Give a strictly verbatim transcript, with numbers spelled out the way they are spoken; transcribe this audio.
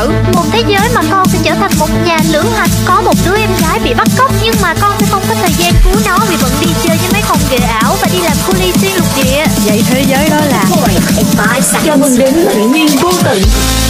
tử. Một thế giới mà con sẽ trở thành một nhà lữ hành. Có một đứa em gái bị bắt cóc, nhưng mà con sẽ không có thời gian cứu nó vì vẫn đi chơi với mấy con ghệ ảo và đi làm cu li xuyên lục địa. Vậy thế giới đó là Chào mừng đến tự nhiên vô tận.